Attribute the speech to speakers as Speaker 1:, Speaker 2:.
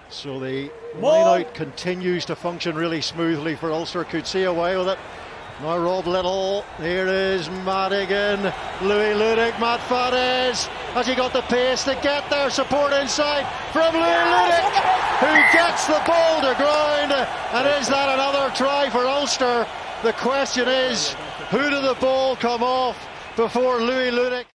Speaker 1: So the line-out continues to function really smoothly for Ulster. Could see away with it. Now Rob Little, here is Madigan, Louis Ludik, Matt Fadez. Has he got the pace to get there? Support inside from Louis Ludik, who gets the ball to ground. And is that another try for Ulster? The question is, who did the ball come off before Louis Ludik?